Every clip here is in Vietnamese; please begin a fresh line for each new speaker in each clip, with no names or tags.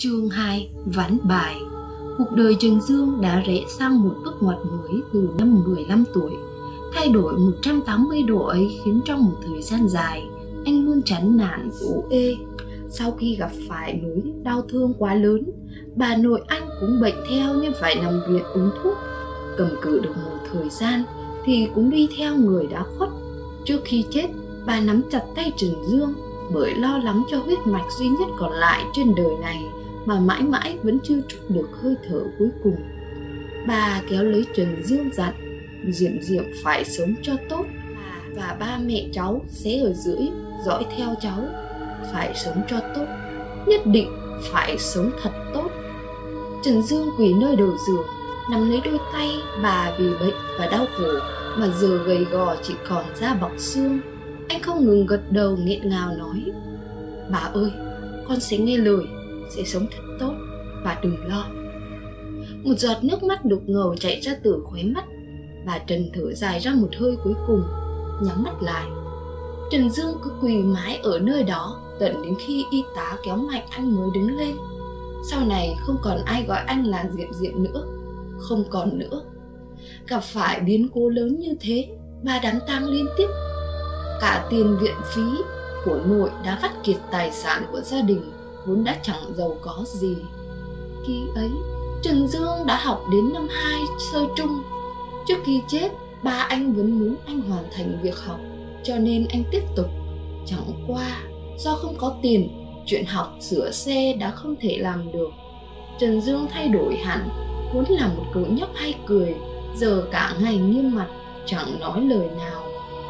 Chương 2: Ván bài. Cuộc đời Trần Dương đã rẽ sang một bước ngoặt mới từ năm 15 tuổi. Thay đổi 180 độ ấy khiến trong một thời gian dài, anh luôn chán nản, ủ ê. Sau khi gặp phải nỗi đau thương quá lớn, bà nội anh cũng bệnh theo nên phải nằm viện uống thuốc. Cầm cự được một thời gian thì cũng đi theo người đã khuất. Trước khi chết, bà nắm chặt tay Trần Dương bởi lo lắng cho huyết mạch duy nhất còn lại trên đời này mà mãi mãi vẫn chưa trút được hơi thở cuối cùng. Bà kéo lấy Trần Dương dặn Diệm phải sống cho tốt, và ba mẹ cháu sẽ ở dưới dõi theo cháu. Phải sống cho tốt, nhất định phải sống thật tốt. Trần Dương quỳ nơi đầu giường, nắm lấy đôi tay bà vì bệnh và đau khổ mà giờ gầy gò chỉ còn da bọc xương. Anh không ngừng gật đầu nghẹn ngào nói: "Bà ơi, con sẽ nghe lời, sẽ sống thật tốt, bà đừng lo." Một giọt nước mắt đục ngầu chảy ra từ khóe mắt. Bà Trần thở dài ra một hơi cuối cùng, nhắm mắt lại. Trần Dương cứ quỳ mãi ở nơi đó tận đến khi y tá kéo mạnh anh mới đứng lên. Sau này không còn ai gọi anh là Diệm nữa, không còn nữa. Gặp phải biến cố lớn như thế, ba đám tang liên tiếp. Cả tiền viện phí của nội đã vắt kiệt tài sản của gia đình vốn đã chẳng giàu có gì. Khi ấy, Trần Dương đã học đến năm 2 sơ trung. Trước khi chết, ba anh vẫn muốn anh hoàn thành việc học, cho nên anh tiếp tục. Chẳng qua, do không có tiền, chuyện học sửa xe đã không thể làm được. Trần Dương thay đổi hẳn, vốn là một cậu nhóc hay cười, giờ cả ngày nghiêm mặt, chẳng nói lời nào.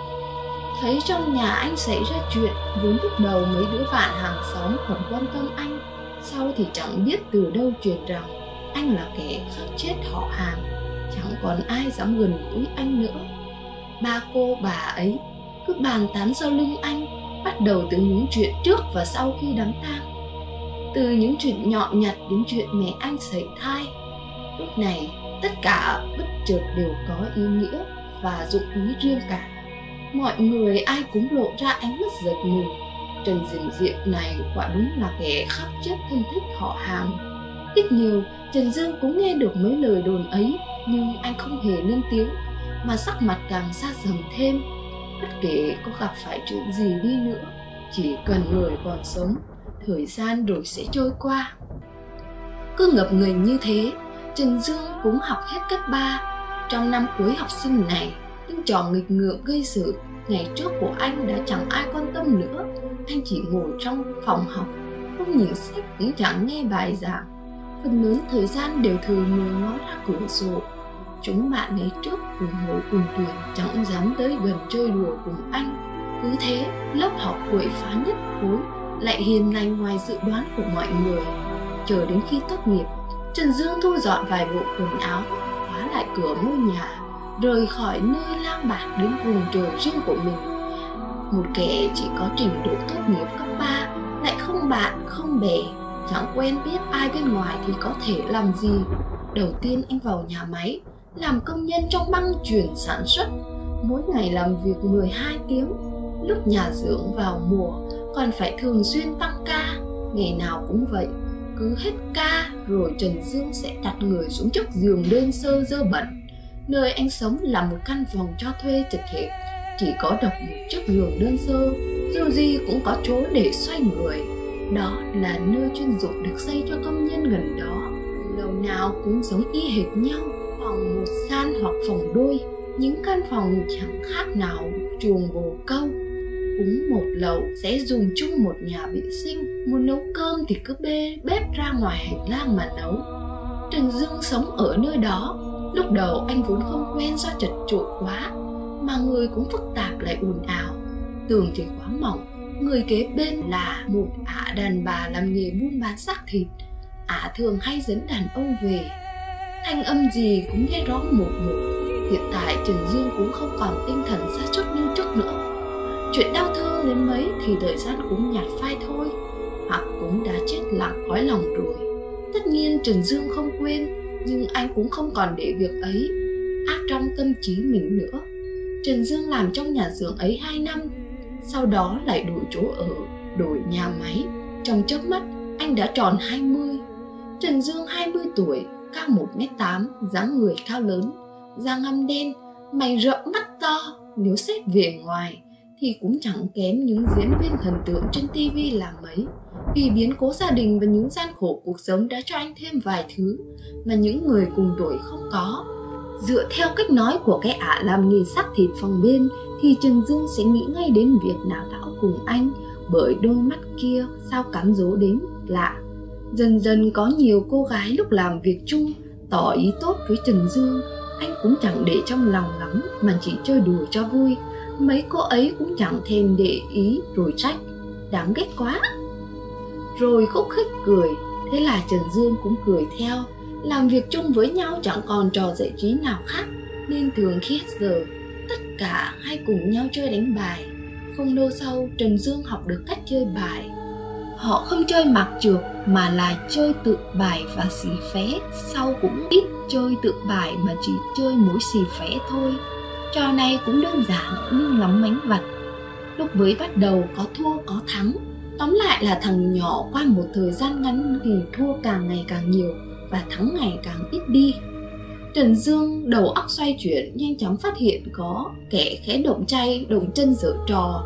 Thấy trong nhà anh xảy ra chuyện, vốn lúc đầu mấy đứa bạn hàng xóm còn quan tâm anh, sau thì chẳng biết từ đâu truyền rằng anh là kẻ khắc chết họ hàng, chẳng còn ai dám gần gũi anh nữa. Ba cô bà ấy cứ bàn tán sau lưng anh, bắt đầu từ những chuyện trước và sau khi đám tang, từ những chuyện nhọn nhặt đến chuyện mẹ anh sảy thai. Lúc này tất cả bất chợt đều có ý nghĩa và dụng ý riêng cả. Mọi người ai cũng lộ ra ánh mắt giật mình. Trần Diệm này quả đúng là kẻ khắc chết thân thích họ hàng. Ít nhiều Trần Dương cũng nghe được mấy lời đồn ấy, nhưng anh không hề lên tiếng, mà sắc mặt càng xa dần thêm. Bất kể có gặp phải chuyện gì đi nữa, chỉ cần người còn sống, thời gian rồi sẽ trôi qua. Cứ ngập ngừng như thế, Trần Dương cũng học hết cấp 3. Trong năm cuối học sinh này, những trò nghịch ngợm gây sự ngày trước của anh đã chẳng ai quan tâm nữa. Anh chỉ ngồi trong phòng học, không nhìn sách cũng chẳng nghe bài giảng. Phần lớn thời gian đều thường ngồi ngó ra cửa sổ. Chúng bạn ngày trước cùng hội cùng tuyển chẳng dám tới gần chơi đùa cùng anh. Cứ thế, lớp học quậy phá nhất khối lại hiền lành ngoài dự đoán của mọi người. Chờ đến khi tốt nghiệp, Trần Dương thu dọn vài bộ quần áo, khóa lại cửa ngôi nhà, rời khỏi nơi lang bạt đến vùng trời riêng của mình. Một kẻ chỉ có trình độ tốt nghiệp cấp 3, lại không bạn không bè, chẳng quen biết ai bên ngoài thì có thể làm gì. Đầu tiên anh vào nhà máy, làm công nhân trong băng chuyền sản xuất, mỗi ngày làm việc 12 tiếng. Lúc nhà xưởng vào mùa còn phải thường xuyên tăng ca, ngày nào cũng vậy. Cứ hết ca rồi Trần Dương sẽ đặt người xuống chiếc giường đơn sơ dơ bẩn. Nơi anh sống là một căn phòng cho thuê chật hẹp, chỉ có độc một chiếc giường đơn sơ, dù gì cũng có chỗ để xoay người. Đó là nơi chuyên dụng được xây cho công nhân gần đó. Lầu nào cũng giống y hệt nhau, phòng một gian hoặc phòng đôi. Những căn phòng chẳng khác nào chuồng bồ câu. Cũng một lầu sẽ dùng chung một nhà vệ sinh, muốn nấu cơm thì cứ bê bếp ra ngoài hành lang mà nấu. Trần Dương sống ở nơi đó. Lúc đầu anh vốn không quen do chật chội quá, mà người cũng phức tạp lại ồn ào. Tường thì quá mỏng. Người kế bên là một ả đàn bà làm nghề buôn bán xác thịt. Ả thường hay dẫn đàn ông về, thanh âm gì cũng nghe rõ một. Hiện tại Trần Dương cũng không còn tinh thần sa sút như trước nữa. Chuyện đau thương đến mấy thì thời gian cũng nhạt phai thôi, hoặc cũng đã chết lặng cõi lòng rồi. Tất nhiên Trần Dương không quên, nhưng anh cũng không còn để việc ấy ác trong tâm trí mình nữa. Trần Dương làm trong nhà xưởng ấy 2 năm, sau đó lại đổi chỗ ở, đổi nhà máy. Trong chớp mắt anh đã tròn 20. Trần Dương 20 tuổi, cao 1m8, dáng người cao lớn, da ngăm đen, mày rậm mắt to. Nếu xét về ngoài thì cũng chẳng kém những diễn viên thần tượng trên TV là mấy. Vì biến cố gia đình và những gian khổ cuộc sống đã cho anh thêm vài thứ mà những người cùng tuổi không có. Dựa theo cách nói của cái ả làm nghề xác thịt phòng bên thì Trần Dương sẽ nghĩ ngay đến việc nào Thảo cùng anh, bởi đôi mắt kia sao cám dỗ đến lạ. Dần dần có nhiều cô gái lúc làm việc chung tỏ ý tốt với Trần Dương, anh cũng chẳng để trong lòng lắm mà chỉ chơi đùa cho vui. Mấy cô ấy cũng chẳng thèm để ý rồi trách, đáng ghét quá, rồi khúc khích cười. Thế là Trần Dương cũng cười theo. Làm việc chung với nhau chẳng còn trò giải trí nào khác, nên thường khi hết giờ tất cả hay cùng nhau chơi đánh bài. Không lâu sau, Trần Dương học được cách chơi bài. Họ không chơi mạc trược mà là chơi tự bài và xì phé. Sau cũng ít chơi tự bài mà chỉ chơi mỗi xì phé thôi. Trò này cũng đơn giản nhưng lắm mánh vặt. Lúc mới bắt đầu có thua có thắng. Tóm lại là thằng nhỏ qua một thời gian ngắn thì thua càng ngày càng nhiều và thắng ngày càng ít đi. Trần Dương đầu óc xoay chuyển, nhanh chóng phát hiện có kẻ khẽ động tay động chân giở trò.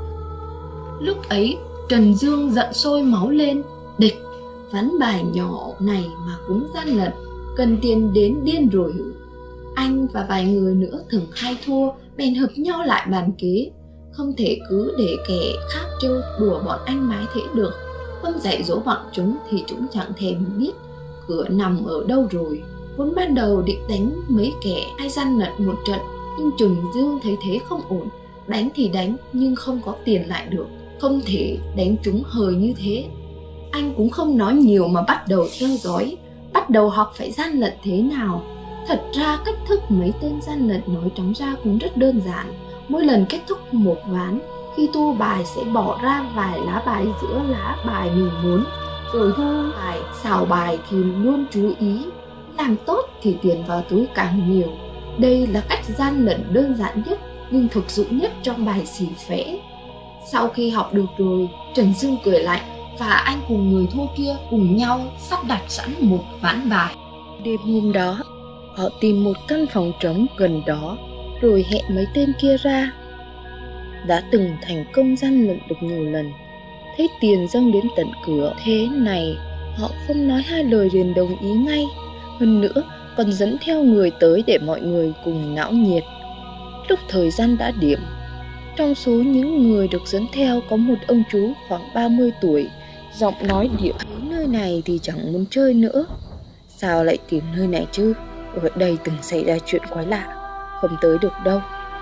Lúc ấy Trần Dương giận sôi máu lên. Địch, ván bài nhỏ này mà cũng gian lận, cần tiền đến điên rồi hử? Anh và vài người nữa thường hay thua, bèn hợp nhau lại bàn kế. Không thể cứ để kẻ khác trêu đùa bọn anh mãi thế được. Không dạy dỗ bọn chúng thì chúng chẳng thèm biết cửa nằm ở đâu rồi. Vốn ban đầu định đánh mấy kẻ hay gian lận một trận, nhưng Trần Dương thấy thế không ổn. Đánh thì đánh nhưng không có tiền lại được, không thể đánh chúng hời như thế. Anh cũng không nói nhiều mà bắt đầu theo dõi, bắt đầu học phải gian lận thế nào. Thật ra cách thức mấy tên gian lận nói trắng ra cũng rất đơn giản. Mỗi lần kết thúc một ván, khi tu bài sẽ bỏ ra vài lá bài giữa lá bài mình muốn, rồi thu bài, xào bài thì luôn chú ý. Làm tốt thì tiền vào túi càng nhiều. Đây là cách gian lận đơn giản nhất nhưng thực dụng nhất trong bài xì phé. Sau khi học được rồi, Trần Dương cười lạnh và anh cùng người thua kia cùng nhau sắp đặt sẵn một ván bài. Đêm hôm đó, họ tìm một căn phòng trống gần đó rồi hẹn mấy tên kia ra. Đã từng thành công gian lận được nhiều lần, thấy tiền dâng đến tận cửa thế này, họ không nói hai lời liền đồng ý ngay. Hơn nữa còn dẫn theo người tới để mọi người cùng náo nhiệt. Lúc thời gian đã điểm, trong số những người được dẫn theo có một ông chú khoảng 30 tuổi, giọng nói điệu: "Đến nơi này thì chẳng muốn chơi nữa." "Sao lại tìm nơi này chứ? Ở đây từng xảy ra chuyện quái lạ, không tới được đâu."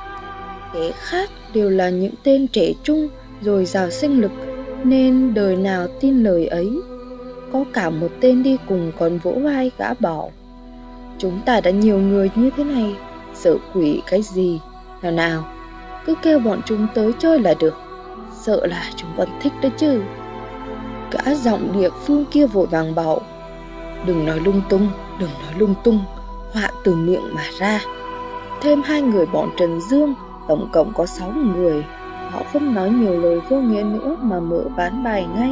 Kẻ khác đều là những tên trẻ trung dồi dào sinh lực, nên đời nào tin lời ấy. Có cả một tên đi cùng còn vỗ vai gã bảo: "Chúng ta đã nhiều người như thế này, sợ quỷ cái gì? Nào nào, cứ kêu bọn chúng tới chơi là được, sợ là chúng còn thích đấy chứ." Gã giọng địa phương kia vội vàng bảo: đừng nói lung tung, họa từ miệng mà ra." Thêm hai người bọn Trần Dương, tổng cộng có 6 người. Họ không nói nhiều lời vô nghĩa nữa mà mở ván bài ngay.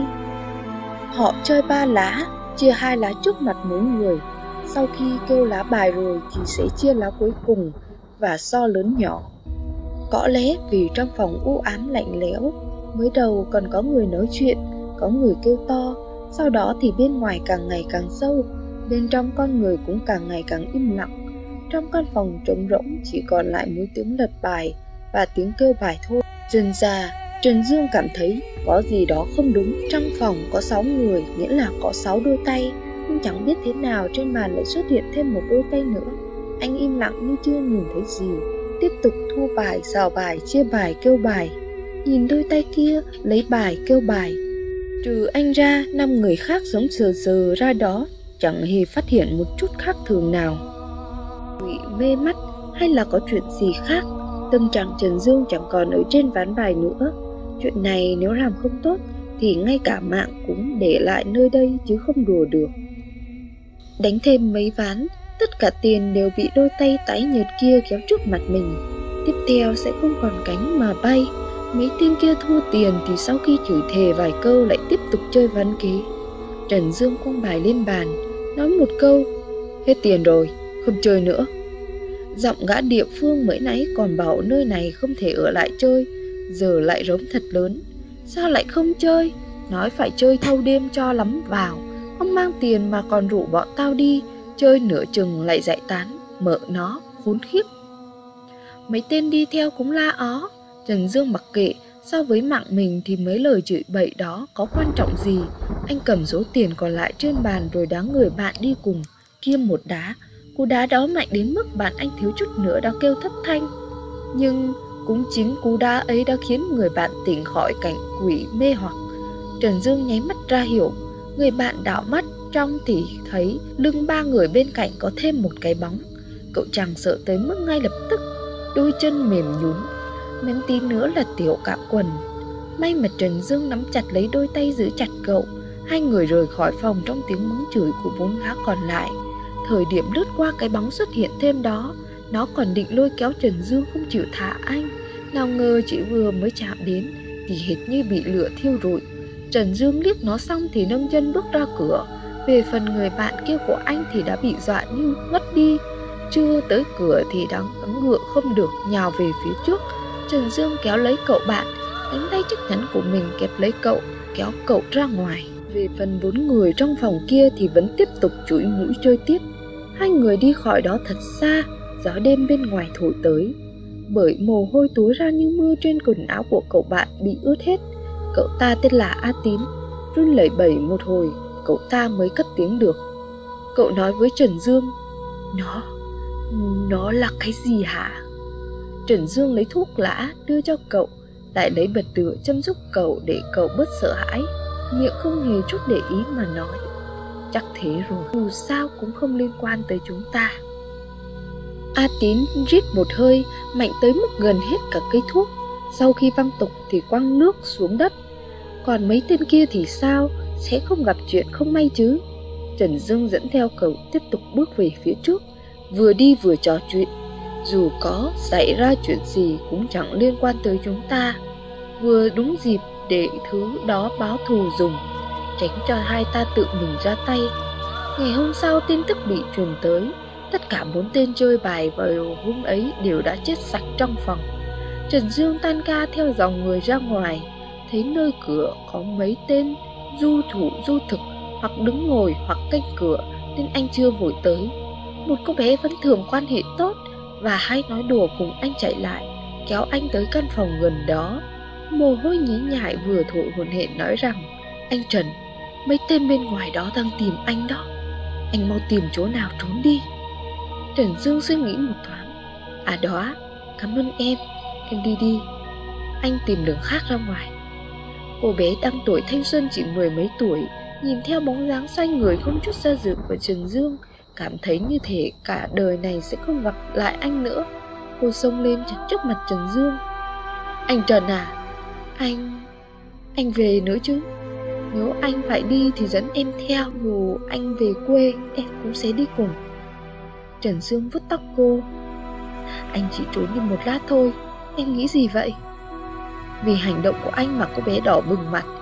Họ chơi 3 lá, chia 2 lá trước mặt mỗi người. Sau khi kêu lá bài rồi thì sẽ chia lá cuối cùng và so lớn nhỏ. Có lẽ vì trong phòng u ám lạnh lẽo, mới đầu còn có người nói chuyện, có người kêu to. Sau đó thì bên ngoài càng ngày càng sâu, bên trong con người cũng càng ngày càng im lặng. Trong căn phòng trống rỗng chỉ còn lại mỗi tiếng lật bài và tiếng kêu bài thôi. Dần dà, Trần Dương cảm thấy có gì đó không đúng. Trong phòng có 6 người, nghĩa là có 6 đôi tay, nhưng chẳng biết thế nào trên màn lại xuất hiện thêm một đôi tay nữa. Anh im lặng như chưa nhìn thấy gì, tiếp tục thu bài, xào bài, chia bài, kêu bài. Nhìn đôi tay kia, lấy bài, kêu bài. Trừ anh ra, 5 người khác giống sờ sờ ra đó, chẳng hề phát hiện một chút khác thường nào. Bị mê mắt hay là có chuyện gì khác? Tâm trạng Trần Dương chẳng còn ở trên ván bài nữa. Chuyện này nếu làm không tốt thì ngay cả mạng cũng để lại nơi đây chứ không đùa được. Đánh thêm mấy ván, tất cả tiền đều bị đôi tay tái nhợt kia kéo trước mặt mình. Tiếp theo sẽ không còn cánh mà bay. Mấy tên kia thua tiền thì sau khi chửi thề vài câu lại tiếp tục chơi ván kế. Trần Dương quăng bài lên bàn,
nói một câu: "Hết tiền rồi, không chơi nữa." Giọng gã địa phương mới nãy còn bảo nơi này không thể ở lại chơi, giờ lại rống thật lớn: "Sao lại không chơi? Nói phải chơi thâu đêm cho lắm vào, không mang tiền mà còn rủ bọn tao đi, chơi nửa chừng lại giải tán, mợ nó, khốn khiếp." Mấy tên đi theo cũng la ó. Trần Dương mặc kệ, so với mạng mình thì mấy lời chửi bậy đó có quan trọng gì. Anh cầm số tiền còn lại trên bàn rồi đá người bạn đi cùng kia một đá. Cú đá đó mạnh đến mức bạn anh thiếu chút nữa đã kêu thất thanh. Nhưng cũng chính cú đá ấy đã khiến người bạn tỉnh khỏi cảnh quỷ mê hoặc. Trần Dương nháy mắt ra hiểu. Người bạn đảo mắt trong thì thấy lưng ba người bên cạnh có thêm một cái bóng. Cậu chàng sợ tới mức ngay lập tức đôi chân mềm nhũn, mém tí nữa là tiểu cả quần. May mà Trần Dương nắm chặt lấy đôi tay giữ chặt cậu. Hai người rời khỏi phòng trong tiếng mắng chửi của 4 gã còn lại. Thời điểm lướt qua cái bóng xuất hiện thêm đó, nó còn định lôi kéo Trần Dương không chịu thả anh. Nào ngờ chỉ vừa mới chạm đến thì hệt như bị lửa thiêu rụi. Trần Dương liếc nó xong thì nâng chân bước ra cửa. Về phần người bạn kia của anh thì đã bị dọa như ngất đi. Chưa tới cửa thì đã gắng gượng không được, nhào về phía trước. Trần Dương kéo lấy cậu bạn, cánh tay chắc chắn của mình kẹp lấy cậu, kéo cậu ra ngoài. Về phần 4 người trong phòng kia thì vẫn tiếp tục chúi mũi chơi tiếp. Hai người đi khỏi đó thật xa, gió đêm bên ngoài thổi tới. Bởi mồ hôi túa ra như mưa trên quần áo của cậu bạn bị ướt hết. Cậu ta tên là A Tín. Run lẩy bẩy một hồi, cậu ta mới cất tiếng được. Cậu nói với Trần Dương: Nó là cái gì hả? Trần Dương lấy thuốc lã đưa cho cậu, lại lấy bật lửa châm giúp cậu để cậu bớt sợ hãi. Miệng không hề chút để ý mà nói: Chắc thế rồi, dù sao cũng không liên quan tới chúng ta. A Tín rít một hơi, mạnh tới mức gần hết cả cây thuốc. Sau khi văng tục thì quăng nước xuống đất. Còn mấy tên kia thì sao? Sẽ không gặp chuyện không may chứ? Trần Dương dẫn theo cậu tiếp tục bước về phía trước, vừa đi vừa trò chuyện. Dù có xảy ra chuyện gì cũng chẳng liên quan tới chúng ta. Vừa đúng dịp để thứ đó báo thù dùng, tránh cho hai ta tự mình ra tay. Ngày hôm sau tin tức bị truyền tới. Tất cả 4 tên chơi bài vào hôm ấy đều đã chết sạch trong phòng. Trần Dương tan ca theo dòng người ra ngoài, thấy nơi cửa có mấy tên du thủ du thực, hoặc đứng ngồi hoặc canh cửa, nên anh chưa vội tới. Một cô bé vẫn thường quan hệ tốt và hay nói đùa cùng anh chạy lại, kéo anh tới căn phòng gần đó. Mồ hôi nhí nhại vừa thổi hổn hển nói rằng: Anh Trần, mấy tên bên ngoài đó đang tìm anh đó, anh mau tìm chỗ nào trốn đi. Trần Dương suy nghĩ một thoáng: À đó, cảm ơn em đi đi, anh tìm đường khác ra ngoài. Cô bé đang tuổi thanh xuân chỉ 10 mấy tuổi, nhìn theo bóng dáng xoay người không chút do dự của Trần Dương, cảm thấy như thể cả đời này sẽ không gặp lại anh nữa. Cô xông lên chắn trước mặt Trần Dương: Anh Trần à, anh về nữa chứ? Nếu anh phải đi thì dẫn em theo, dù anh về quê em cũng sẽ đi cùng. Trần Dương vuốt tóc cô: Anh chỉ trốn đi một lát thôi, em nghĩ gì vậy? Vì hành động của anh mà cô bé đỏ bừng mặt.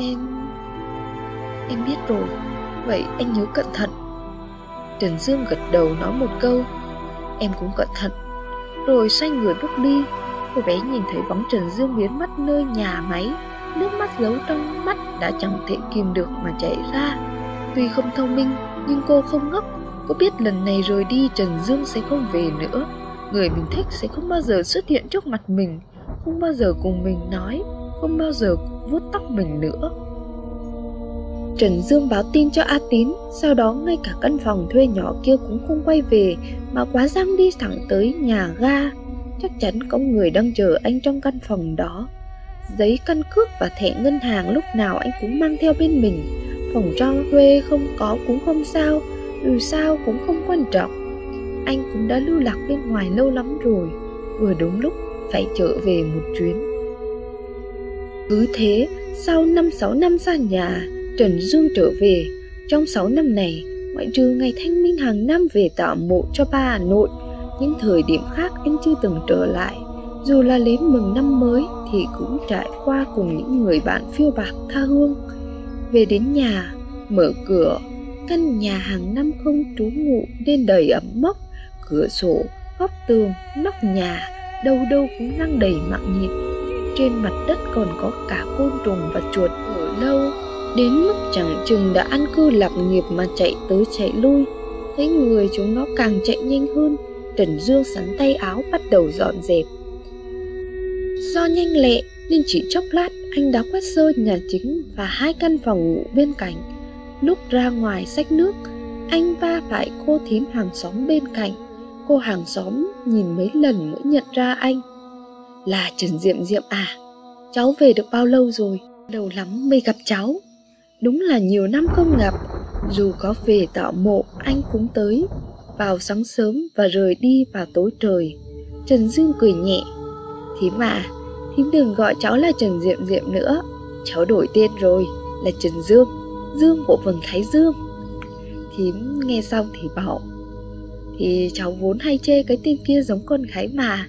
Em biết rồi, vậy anh nhớ cẩn thận. Trần Dương gật đầu nói một câu: Em cũng cẩn thận, rồi xoay người bước đi. Cô bé nhìn thấy bóng Trần Dương biến mất nơi nhà máy, nước mắt giấu trong mắt đã chẳng thể kìm được mà chảy ra. Tuy không thông minh nhưng cô không ngốc. Cô biết lần này rời đi Trần Dương sẽ không về nữa. Người mình thích sẽ không bao giờ xuất hiện trước mặt mình, không bao giờ cùng mình nói, không bao giờ vuốt tóc mình nữa. Trần Dương báo tin cho A Tín. Sau đó ngay cả căn phòng thuê nhỏ kia cũng không quay về, mà quá giang đi thẳng tới nhà ga. Chắc chắn có người đang chờ anh trong căn phòng đó. Giấy căn cước và thẻ ngân hàng lúc nào anh cũng mang theo bên mình. Phòng cho thuê không có cũng không sao, dù sao cũng không quan trọng. Anh cũng đã lưu lạc bên ngoài lâu lắm rồi, vừa đúng lúc phải trở về một chuyến. Cứ thế, sau 5-6 năm xa nhà, Trần Dương trở về. Trong 6 năm này, ngoại trừ ngày Thanh Minh hàng năm về tảo mộ cho ba Hà Nội, những thời điểm khác anh chưa từng trở lại. Dù là lễ mừng năm mới thì cũng trải qua cùng những người bạn phiêu bạc tha hương. Về đến nhà, mở cửa, Căn nhà hàng năm không trú ngụ nên đầy ẩm mốc, cửa sổ, góc tường, nóc nhà, đâu đâu cũng răng đầy mạng nhện. Trên mặt đất còn có cả côn trùng và chuột ở lâu, đến mức chẳng chừng đã ăn cư lạc nghiệp mà chạy tới chạy lui. Thấy người chúng nó càng chạy nhanh hơn, Trần Dương sắn tay áo bắt đầu dọn dẹp. Do nhanh lẹ nên chỉ chốc lát anh đã quét sơ nhà chính và 2 căn phòng ngủ bên cạnh. Lúc ra ngoài xách nước, anh va phải cô thím hàng xóm bên cạnh. Cô hàng xóm nhìn mấy lần mới nhận ra anh. Là Trần Diệm Diệm à? Cháu về được bao lâu rồi? Lâu lắm mới gặp cháu. Đúng là nhiều năm không gặp. Dù có về tạo mộ anh cũng tới, vào sáng sớm và rời đi vào tối trời. Trần Dương cười nhẹ. Thím à, thím đừng gọi cháu là Trần Diệm Diệm nữa. Cháu đổi tên rồi, là Trần Dương, Dương của vầng Thái Dương. Thím nghe xong thì bảo, thì cháu vốn hay chê cái tên kia giống con gái mà.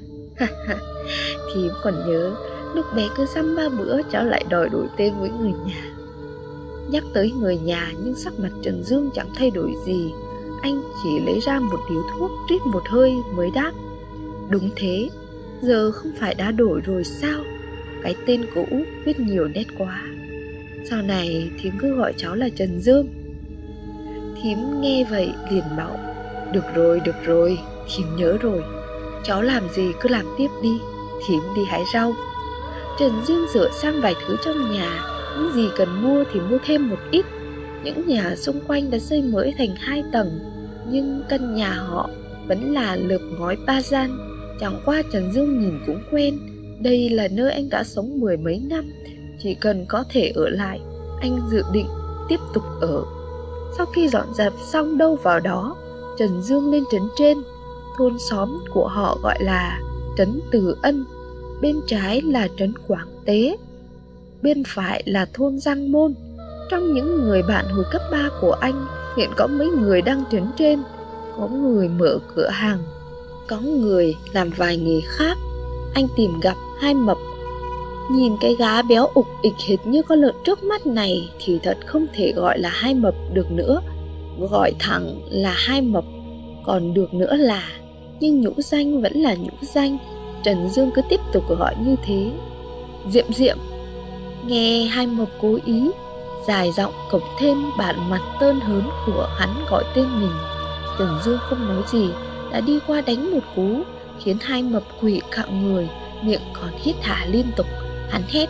Thím còn nhớ lúc bé cứ dăm ba bữa cháu lại đòi đổi tên với người nhà. Nhắc tới người nhà nhưng sắc mặt Trần Dương chẳng thay đổi gì. Anh chỉ lấy ra một điếu thuốc, rít một hơi mới đáp. Đúng thế, giờ không phải đã đổi rồi sao? Cái tên cũ viết nhiều nét quá. Sau này thím cứ gọi cháu là Trần Dương. Thím nghe vậy liền bảo, được rồi, thím nhớ rồi. Cháu làm gì cứ làm tiếp đi, thím đi hái rau. Trần Dương sửa sang vài thứ trong nhà, những gì cần mua thì mua thêm một ít. Những nhà xung quanh đã xây mới thành 2 tầng, nhưng căn nhà họ vẫn là lợp ngói 3 gian. Chẳng qua Trần Dương nhìn cũng quen. Đây là nơi anh đã sống 10 mấy năm. Chỉ cần có thể ở lại, anh dự định tiếp tục ở. Sau khi dọn dẹp xong đâu vào đó, Trần Dương lên trấn trên. Thôn xóm của họ gọi là trấn Từ Ân. Bên trái là trấn Quảng Tế, bên phải là thôn Giang Môn. Trong những người bạn hồi cấp 3 của anh, hiện có mấy người đang trấn trên. Có người mở cửa hàng, có người làm vài nghề khác. Anh tìm gặp Hai Mập. Nhìn cái gã béo ục ịch hệt như con lợn trước mắt này thì thật không thể gọi là Hai Mập được nữa. Gọi thẳng là Hai Mập còn được nữa là, nhưng nhũ danh vẫn là nhũ danh. Trần Dương cứ tiếp tục gọi như thế. Diệm Diệm. Nghe Hai Mập cố ý dài giọng cộng thêm bản mặt tơn hớn của hắn gọi tên mình, Trần Dương không nói gì, đã đi qua đánh một cú khiến Hai Mập quỵ cạng người, miệng còn hít hả liên tục. Hắn hét,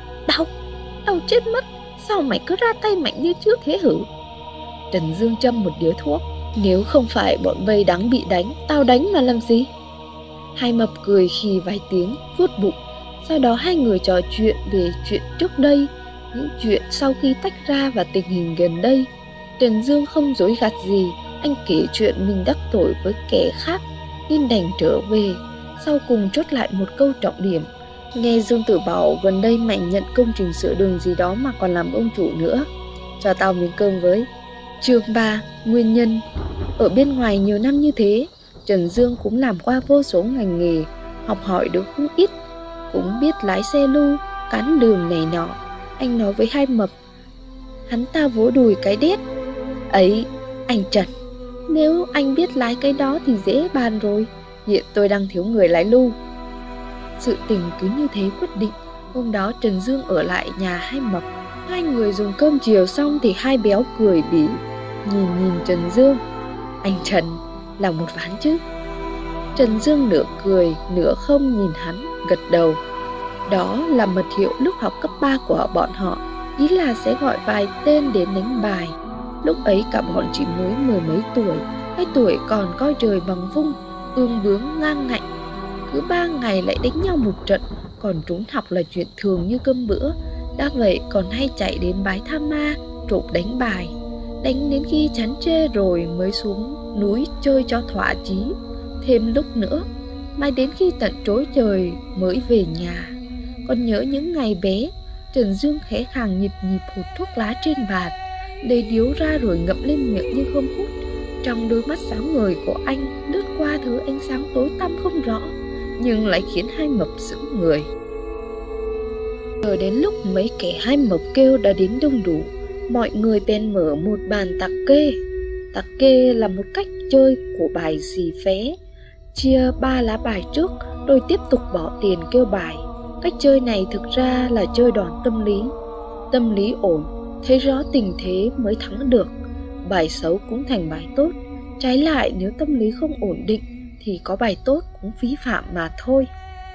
đau chết mất, sao mày cứ ra tay mạnh như trước thế hử? Trần Dương châm một điếu thuốc. Nếu không phải bọn bay đáng bị đánh, tao đánh mà làm gì? Hai Mập cười khì vài tiếng, vuốt bụng. Sau đó hai người trò chuyện về chuyện trước đây, những chuyện sau khi tách ra và tình hình gần đây. Trần Dương không dối gạt gì. Anh kể chuyện mình đắc tội với kẻ khác nên đành trở về. Sau cùng chốt lại một câu trọng điểm. Nghe Dương Tử bảo gần đây mày nhận công trình sửa đường gì đó mà còn làm ông chủ nữa. Cho tao miếng cơm với. Chương 3. Nguyên nhân. Ở bên ngoài nhiều năm như thế, Trần Dương cũng làm qua vô số ngành nghề, học hỏi được không ít, cũng biết lái xe lu, cán đường này nọ. Anh nói với Hai Mập. Hắn ta vỗ đùi cái đét. Ấy, anh Trần, nếu anh biết lái cái đó thì dễ bàn rồi. Hiện tôi đang thiếu người lái lu. Sự tình cứ như thế quyết định. Hôm đó Trần Dương ở lại nhà Hai Mập. Hai người dùng cơm chiều xong thì Hai Béo cười bỉ nhìn Trần Dương. Anh Trần là một ván chứ? Trần Dương nửa cười nửa không nhìn hắn, gật đầu. Đó là mật hiệu lúc học cấp 3 của bọn họ, ý là sẽ gọi vài tên đến đánh bài. Lúc ấy cả bọn chỉ mới 10 mấy tuổi, 2 tuổi còn coi trời bằng vung, ương bướng ngang ngạnh. Cứ 3 ngày lại đánh nhau một trận, còn trốn học là chuyện thường như cơm bữa. Đã vậy còn hay chạy đến bãi Tha Ma trộm đánh bài, đánh đến khi chán chê rồi mới xuống núi chơi cho thỏa chí. Thêm lúc nữa, mãi đến khi tận trối trời mới về nhà. Còn nhớ những ngày bé, Trần Dương khẽ khàng nhịp hút thuốc lá trên bàn, lấy điếu ra rồi ngậm lên miệng nhưng không hút. Trong đôi mắt sáng ngời của anh lướt qua thứ ánh sáng tối tăm không rõ, nhưng lại khiến Hai Mập sững người. Chờ đến lúc mấy kẻ Hai Mập kêu đã đến đông đủ, Mọi người bèn mở một bàn tạc kê. Tạc kê là một cách chơi của bài xì vé, chia 3 lá bài trước rồi tiếp tục bỏ tiền kêu bài. Cách chơi này thực ra là chơi đòn tâm lý ổn, thấy rõ tình thế mới thắng được. Bài xấu cũng thành bài tốt, trái lại nếu tâm lý không ổn định thì có bài tốt cũng phí phạm mà thôi.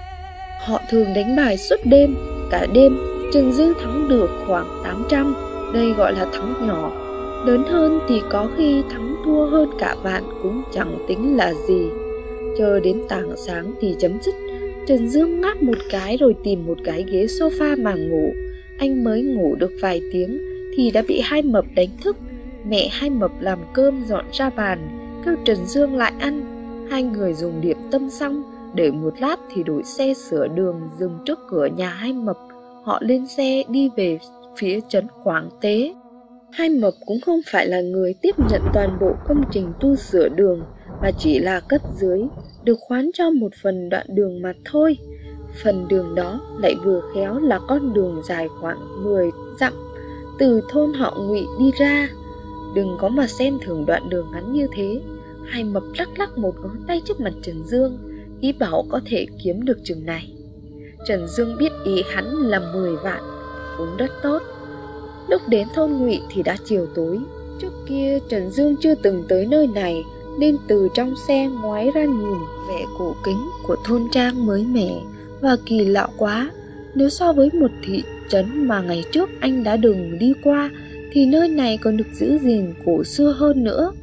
Họ thường đánh bài suốt đêm, cả đêm. Trần Dương thắng được khoảng 800, đây gọi là thắng nhỏ. Lớn hơn thì có khi thắng thua hơn cả vạn cũng chẳng tính là gì. Chờ đến tảng sáng thì chấm dứt. Trần Dương ngáp một cái rồi tìm một cái ghế sofa mà ngủ. Anh mới ngủ được vài tiếng thì đã bị hai mập đánh thức. Mẹ hai mập làm cơm dọn ra bàn, kêu Trần Dương lại ăn. Hai người dùng điểm tâm xong, đợi một lát thì đổi xe sửa đường dừng trước cửa nhà hai mập. Họ lên xe đi về phía trấn Quảng Tế. Hai mập cũng không phải là người tiếp nhận toàn bộ công trình tu sửa đường, mà chỉ là cấp dưới, được khoán cho một phần đoạn đường mà thôi. Phần đường đó lại vừa khéo là con đường dài khoảng 10 dặm từ thôn họ Ngụy đi ra. Đừng có mà xem thường đoạn đường ngắn như thế. Hai mập lắc lắc một ngón tay trước mặt Trần Dương, ý bảo có thể kiếm được chừng này. Trần Dương biết ý hắn là 10 vạn, cũng rất tốt. Lúc đến thôn Ngụy thì đã chiều tối. Trước kia Trần Dương chưa từng tới nơi này, nên từ trong xe ngoái ra nhìn vẻ cổ kính của thôn trang mới mẻ và kỳ lạ quá. Nếu so với một thị trấn mà ngày trước anh đã từng đi qua thì nơi này còn được giữ gìn cổ xưa hơn nữa.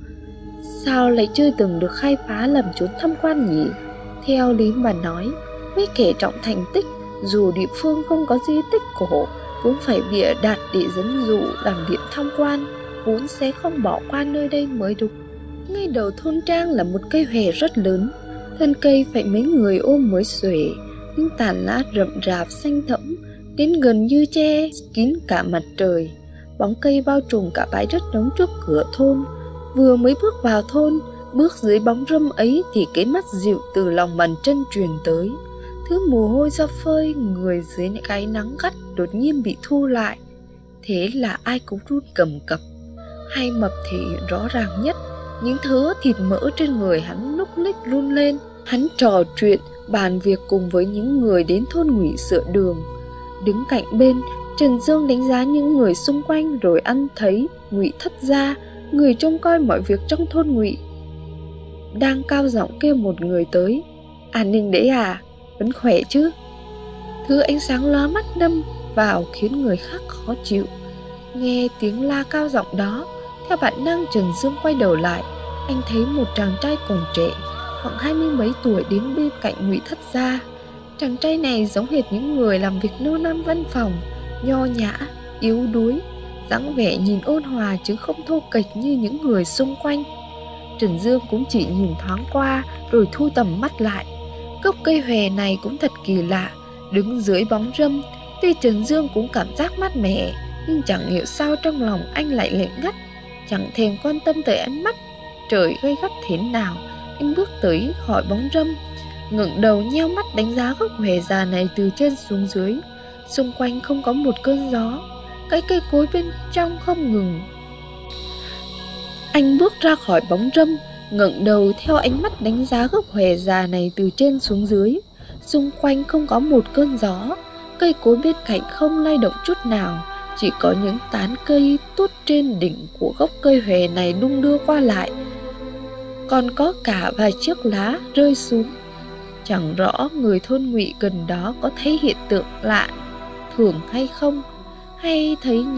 Sao lại chưa từng được khai phá làm chốn tham quan nhỉ? Theo lý mà nói, mấy kẻ trọng thành tích dù địa phương không có di tích cổ cũng phải bịa đặt để dẫn dụ làm điểm tham quan, vốn sẽ không bỏ qua nơi đây mới đúng. Ngay đầu thôn trang là một cây hòe rất lớn, thân cây phải mấy người ôm mới xuể, những tàn lá rậm rạp xanh thẫm đến gần như che kín cả mặt trời. Bóng cây bao trùm cả bãi đất trống trước cửa thôn. Vừa mới bước vào thôn, bước dưới bóng râm ấy thì cái mắt dịu từ lòng bàn chân truyền tới. Thứ mồ hôi ra phơi người dưới cái nắng gắt đột nhiên bị thu lại. Thế là ai cũng run cầm cập. Hai mập thể hiện rõ ràng nhất. Những thứ thịt mỡ trên người hắn lúc ních run lên. Hắn trò chuyện, bàn việc cùng với những người đến thôn Ngụy sửa đường. Đứng cạnh bên, Trần Dương đánh giá những người xung quanh rồi ăn thấy Ngụy Thất Gia, người trông coi mọi việc trong thôn Ngụy, đang cao giọng kêu một người tới. An ninh đấy à? Vẫn khỏe chứ? Thứ ánh sáng lóa mắt đâm vào khiến người khác khó chịu. Nghe tiếng la cao giọng đó, theo bản năng Trần Dương quay đầu lại. Anh thấy một chàng trai còn trẻ, khoảng 20 mấy tuổi đến bên cạnh Ngụy Thất Gia. Chàng trai này giống hệt những người làm việc lâu năm văn phòng, nho nhã, yếu đuối, dáng vẻ nhìn ôn hòa chứ không thô kệch như những người xung quanh. Trần Dương cũng chỉ nhìn thoáng qua rồi thu tầm mắt lại. Gốc cây hòe này cũng thật kỳ lạ, đứng dưới bóng râm. Tuy Trần Dương cũng cảm giác mát mẻ, nhưng chẳng hiểu sao trong lòng anh lại lạnh ngắt, chẳng thèm quan tâm tới ánh mắt trời gay gắt thế nào. Anh bước tới khỏi bóng râm, ngẩng đầu nheo mắt đánh giá gốc hòe già này từ trên xuống dưới. Xung quanh không có một cơn gió, cái cây cối bên trong không ngừng. Anh bước ra khỏi bóng râm, ngẩng đầu theo ánh mắt đánh giá gốc hòe già này từ trên xuống dưới. Xung quanh không có một cơn gió, cây cối bên cạnh không lay động chút nào, chỉ có những tán cây tuốt trên đỉnh của gốc cây hòe này đung đưa qua lại. Còn có cả vài chiếc lá rơi xuống. Chẳng rõ người thôn Ngụy gần đó có thấy hiện tượng lạ thường hay không, hay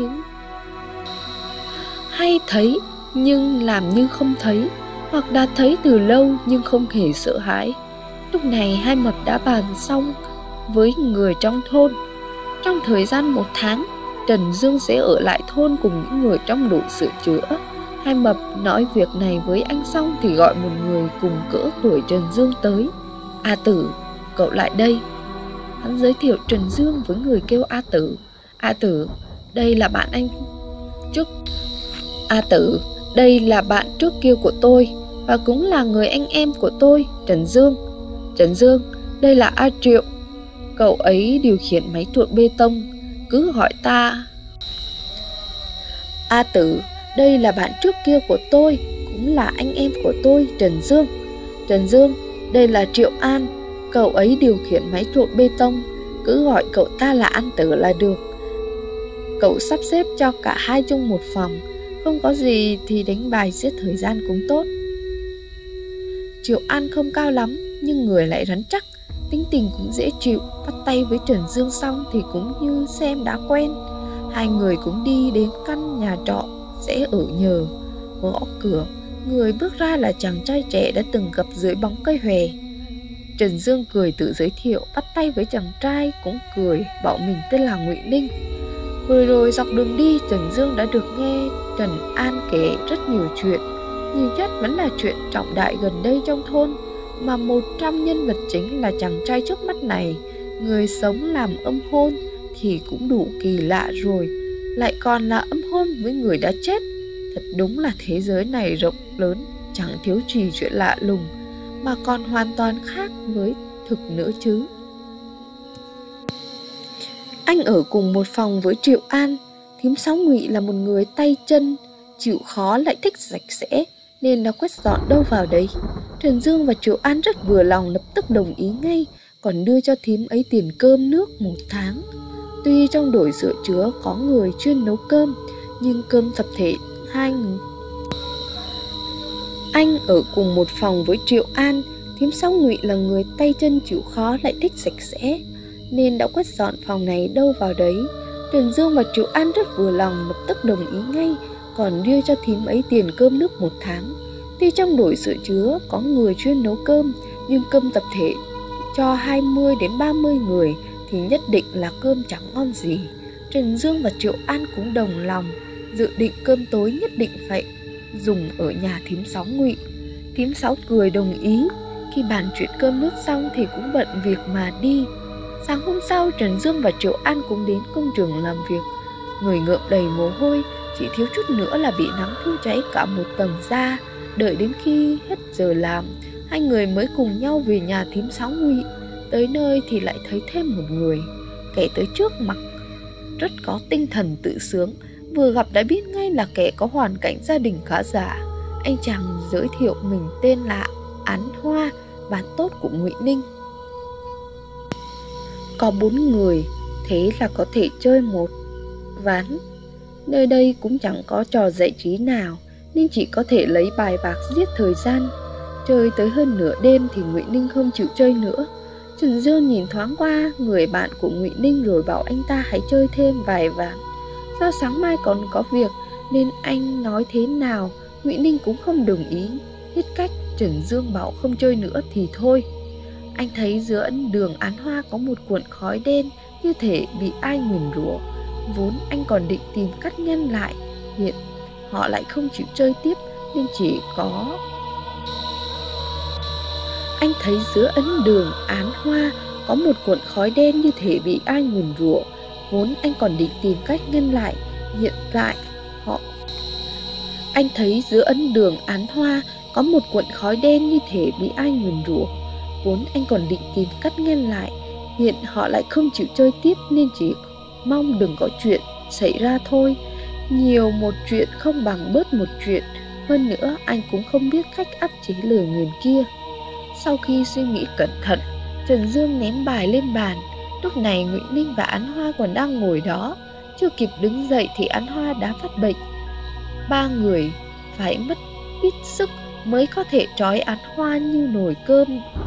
thấy nhưng làm như không thấy, hoặc đã thấy từ lâu nhưng không hề sợ hãi. Lúc này hai mập đã bàn xong với người trong thôn. Trong thời gian 1 tháng, Trần Dương sẽ ở lại thôn cùng những người trong đội sửa chữa. Hai mập nói việc này với anh xong thì gọi một người cùng cỡ tuổi Trần Dương tới. A Tử, cậu lại đây. Hắn giới thiệu Trần Dương với người kêu A Tử. A Tử, đây là bạn anh trước. A Tử, đây là bạn trước kia của tôi và cũng là người anh em của tôi, Trần Dương. Trần Dương, đây là A Triệu. Cậu ấy điều khiển máy trộn bê tông, cứ gọi ta A Tử, đây là bạn trước kia của tôi, cũng là anh em của tôi, Trần Dương. Trần Dương, đây là Triệu An, cậu ấy điều khiển máy trộn bê tông, cứ gọi cậu ta là An Tử là được. Cậu sắp xếp cho cả hai chung một phòng, không có gì thì đánh bài giết thời gian cũng tốt. Triệu An không cao lắm, nhưng người lại rắn chắc, tính tình cũng dễ chịu. Bắt tay với Trần Dương xong thì cũng như xem đã quen. Hai người cũng đi đến căn nhà trọ sẽ ở nhờ. Gõ cửa, người bước ra là chàng trai trẻ đã từng gặp dưới bóng cây hòe. Trần Dương cười tự giới thiệu, bắt tay với chàng trai, cũng cười bảo mình tên là Ngụy Ninh. Vừa rồi dọc đường đi, Trần Dương đã được nghe Trần An kể rất nhiều chuyện. Nhiều nhất vẫn là chuyện trọng đại gần đây trong thôn, mà một trong nhân vật chính là chàng trai trước mắt này. Người sống làm âm hôn thì cũng đủ kỳ lạ rồi, lại còn là âm hôn với người đã chết. Thật đúng là thế giới này rộng lớn, chẳng thiếu gì chuyện lạ lùng, mà còn hoàn toàn khác với thực nữa chứ. Anh ở cùng một phòng với Triệu An. Thím Sáu Ngụy là một người tay chân chịu khó lại thích sạch sẽ, nên đã quét dọn đâu vào đấy. Trần Dương và Triệu An rất vừa lòng, lập tức đồng ý ngay, còn đưa cho thím ấy tiền cơm nước 1 tháng. Tuy trong đổi sữa chứa có người chuyên nấu cơm, nhưng cơm tập thể hai người. Anh ở cùng một phòng với Triệu An. Thím Sáu Ngụy là người tay chân chịu khó lại thích sạch sẽ, nên đã quét dọn phòng này đâu vào đấy. Trần Dương và Triệu An rất vừa lòng, lập tức đồng ý ngay, còn đưa cho thím ấy tiền cơm nước 1 tháng. Tuy trong đổi sữa chứa có người chuyên nấu cơm, nhưng cơm tập thể cho 20 đến 30 người thì nhất định là cơm chẳng ngon gì. Trần Dương và Triệu An cũng đồng lòng, dự định cơm tối nhất định phải dùng ở nhà thím Sáu Ngụy. Thím Sáu cười đồng ý. Khi bàn chuyện cơm nước xong thì cũng bận việc mà đi. Sáng hôm sau, Trần Dương và Triệu An cũng đến công trường làm việc. Người ngợm đầy mồ hôi, chỉ thiếu chút nữa là bị nắng thiêu cháy cả một tầng da. Đợi đến khi hết giờ làm, hai người mới cùng nhau về nhà thím Sáu Ngụy. Tới nơi thì lại thấy thêm một người. Kẻ tới trước mặt rất có tinh thần tự sướng, vừa gặp đã biết ngay là kẻ có hoàn cảnh gia đình khá giả. Anh chàng giới thiệu mình tên là Án Hoa, bạn tốt của Ngụy Ninh. Có 4 người, thế là có thể chơi một ván. Nơi đây cũng chẳng có trò giải trí nào, nên chỉ có thể lấy bài bạc giết thời gian. Chơi tới hơn nửa đêm thì Ngụy Ninh không chịu chơi nữa. Trần Dương nhìn thoáng qua người bạn của Ngụy Ninh rồi bảo anh ta hãy chơi thêm vài ván. Do sáng mai còn có việc nên anh nói thế nào Ngụy Ninh cũng không đồng ý. Hết cách, Trần Dương bảo không chơi nữa thì thôi. Anh thấy giữa ấn đường Án Hoa có một cuộn khói đen, như thể bị ai nguyền rủa. Vốn anh còn định tìm cách ngăn lại, hiện họ lại không chịu chơi tiếp nên chỉ có. Anh thấy giữa ấn đường Án Hoa có một cuộn khói đen như thể bị ai nguyền rủa. Vốn anh còn định tìm cách ngăn lại, hiện tại họ. Anh thấy giữa ấn đường Án Hoa có một cuộn khói đen như thể bị ai nguyền rủa. Vốn anh còn định tìm cách ngăn lại, hiện họ lại không chịu chơi tiếp nên chỉ mong đừng có chuyện xảy ra thôi. Nhiều một chuyện không bằng bớt một chuyện. Hơn nữa anh cũng không biết cách áp chế lời nguyền kia. Sau khi suy nghĩ cẩn thận, Trần Dương ném bài lên bàn. Lúc này Ngụy Ninh và Án Hoa còn đang ngồi đó. Chưa kịp đứng dậy thì Án Hoa đã phát bệnh. 3 người phải mất ít sức mới có thể trói Án Hoa như nồi cơm.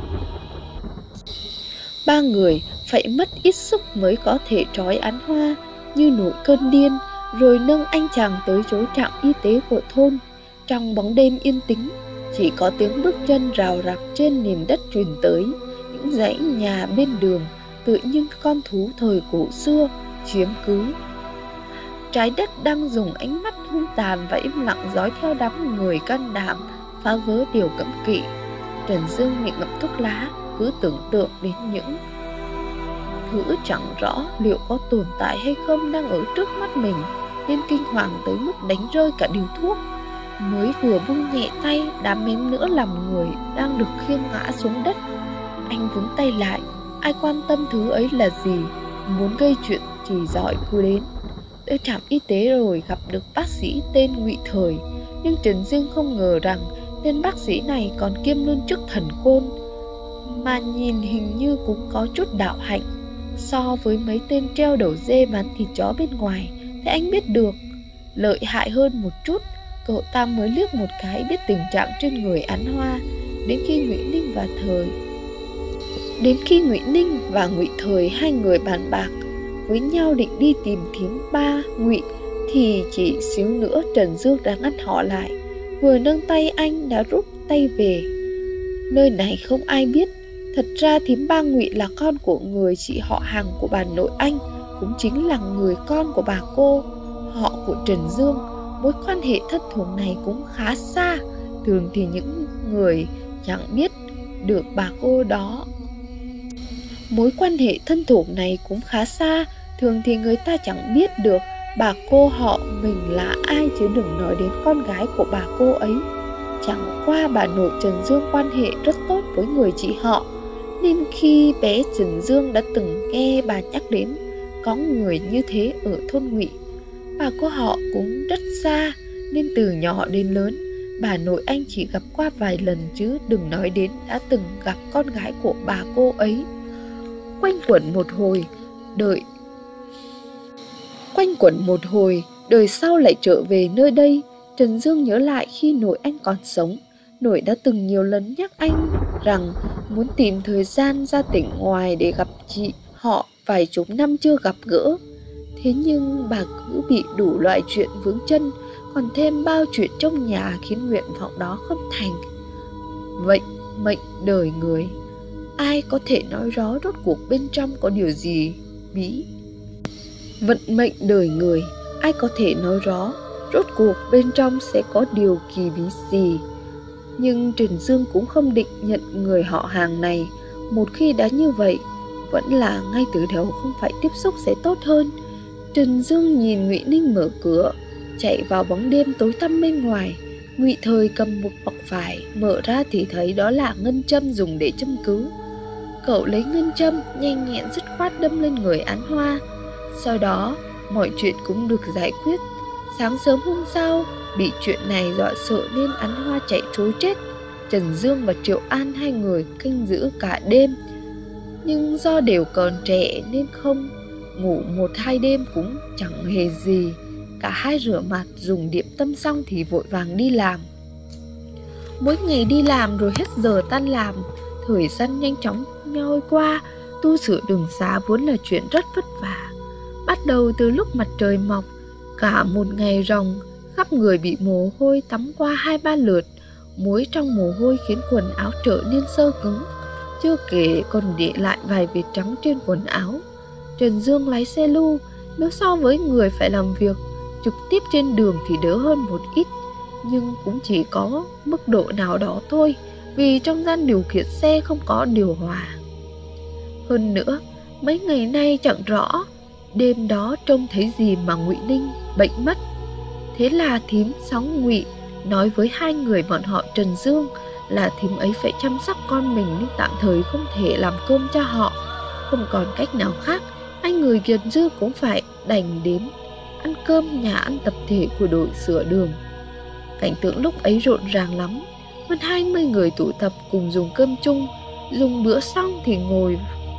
3 người phải mất ít sức mới có thể trói Án Hoa như nổi cơn điên, rồi nâng anh chàng tới chỗ trạm y tế của thôn. Trong bóng đêm yên tĩnh, chỉ có tiếng bước chân rào rạc trên nền đất truyền tới. Những dãy nhà bên đường tự như con thú thời cổ xưa chiếm cứ. Trái đất đang dùng ánh mắt hung tàn và im lặng dõi theo đám người can đảm phá vỡ điều cấm kỵ. Trần Dương miệng ngậm thuốc lá, cứ tưởng tượng đến những thứ chẳng rõ liệu có tồn tại hay không đang ở trước mắt mình, nên kinh hoàng tới mức đánh rơi cả điều thuốc. Mới vừa buông nhẹ tay, đã mém nữa làm người đang được khiêng ngã xuống đất. Anh vướng tay lại, ai quan tâm thứ ấy là gì, muốn gây chuyện chỉ giỏi cứ đến. tới trạm y tế rồi gặp được bác sĩ tên Ngụy Thời. Nhưng Trần Dương không ngờ rằng tên bác sĩ này còn kiêm luôn chức thần côn, mà nhìn hình như cũng có chút đạo hạnh. So với mấy tên treo đầu dê bán thịt chó bên ngoài thì anh biết được lợi hại hơn một chút. Cậu ta mới liếc một cái biết tình trạng trên người Án Hoa. Đến khi Ngụy Ninh và Ngụy Thời hai người bàn bạc với nhau định đi tìm thím ba Ngụy, thì chỉ xíu nữa Trần Dương đã ngăn họ lại. Vừa nâng tay anh đã rút tay về. Nơi này không ai biết, thật ra thím ba Ngụy là con của người chị họ hàng của bà nội anh, cũng chính là người con của bà cô họ của Trần Dương. Mối quan hệ thân thuộc này cũng khá xa. Thường thì những người chẳng biết được bà cô đó mối quan hệ thân thuộc này cũng khá xa. Thường thì người ta chẳng biết được bà cô họ mình là ai, chứ đừng nói đến con gái của bà cô ấy. Chẳng qua bà nội Trần Dương quan hệ rất tốt với người chị họ, nên khi bé Trần Dương đã từng nghe bà nhắc đến có người như thế ở thôn Ngụy. Bà cô họ cũng rất xa, nên từ nhỏ đến lớn bà nội anh chỉ gặp qua vài lần, chứ đừng nói đến đã từng gặp con gái của bà cô ấy. Quanh quẩn một hồi, đời sau lại trở về nơi đây. Trần Dương nhớ lại khi nội anh còn sống, nội đã từng nhiều lần nhắc anh rằng muốn tìm thời gian ra tỉnh ngoài để gặp chị họ vài chục năm chưa gặp gỡ. Thế nhưng bà cứ bị đủ loại chuyện vướng chân, còn thêm bao chuyện trong nhà khiến nguyện vọng đó không thành. Vậy mệnh đời người, ai có thể nói rõ rốt cuộc bên trong có điều gì bí? Vận mệnh đời người, ai có thể nói rõ rốt cuộc bên trong sẽ có điều kỳ bí gì? Nhưng Trần Dương cũng không định nhận người họ hàng này. Một khi đã như vậy, vẫn là ngay từ đầu không phải tiếp xúc sẽ tốt hơn. Trần Dương nhìn Ngụy Ninh mở cửa, chạy vào bóng đêm tối tăm bên ngoài. Ngụy Thời cầm một bọc vải, mở ra thì thấy đó là ngân châm dùng để châm cứu. Cậu lấy ngân châm, nhanh nhẹn dứt khoát đâm lên người Án Hoa. Sau đó, mọi chuyện cũng được giải quyết. Sáng sớm hôm sau, bị chuyện này dọa sợ nên Án Hoa chạy trối chết. Trần Dương và Triệu An hai người canh giữ cả đêm, nhưng do đều còn trẻ nên không ngủ 1-2 đêm cũng chẳng hề gì. Cả hai rửa mặt dùng điểm tâm xong thì vội vàng đi làm. Mỗi ngày đi làm rồi hết giờ tan làm, thời gian nhanh chóng trôi qua. Tu sửa đường xá vốn là chuyện rất vất vả. Bắt đầu từ lúc mặt trời mọc, cả một ngày ròng, khắp người bị mồ hôi tắm qua 2-3 lượt. Muối trong mồ hôi khiến quần áo trở nên xơ cứng, chưa kể còn để lại vài vệt trắng trên quần áo. Trần Dương lái xe lu, nếu so với người phải làm việc trực tiếp trên đường thì đỡ hơn một ít, nhưng cũng chỉ có mức độ nào đó thôi, vì trong gian điều khiển xe không có điều hòa. Hơn nữa, mấy ngày nay chẳng rõ đêm đó trông thấy gì mà Ngụy Ninh bệnh mất. Thế là thím Sóng Ngụy nói với hai người bọn họ Trần Dương là thím ấy phải chăm sóc con mình nên tạm thời không thể làm cơm cho họ. Không còn cách nào khác, hai người Trần Dương cũng phải đành đến ăn cơm nhà ăn tập thể của đội sửa đường. Cảnh tượng lúc ấy rộn ràng lắm. Hơn 20 người tụ tập cùng dùng cơm chung. Dùng bữa xong thì ngồi.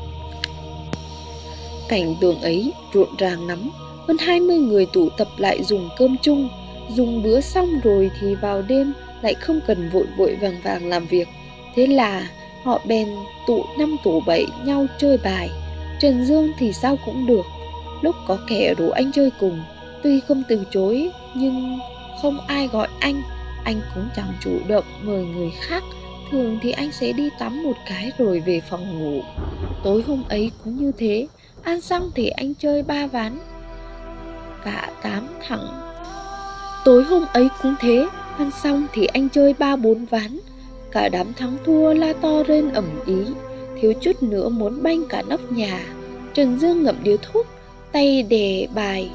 Cảnh tượng ấy rộn ràng lắm. Hơn 20 người tụ tập lại dùng cơm chung. Dùng bữa xong rồi thì vào đêm lại không cần vội vội vàng vàng làm việc. Thế là họ bèn tụ 5 tụ 7 nhau chơi bài. Trần Dương thì sao cũng được. Lúc có kẻ rủ anh chơi cùng, tuy không từ chối nhưng không ai gọi anh cũng chẳng chủ động mời người khác. Thường thì anh sẽ đi tắm một cái rồi về phòng ngủ. Tối hôm ấy cũng như thế. Ăn xong thì anh chơi 3 ván, cả 8 thằng. Tối hôm ấy cũng thế. Ăn xong thì anh chơi 3-4 ván, cả đám thắng thua la to lên ầm ĩ, thiếu chút nữa muốn banh cả nóc nhà. Trần Dương ngậm điếu thuốc, tay đè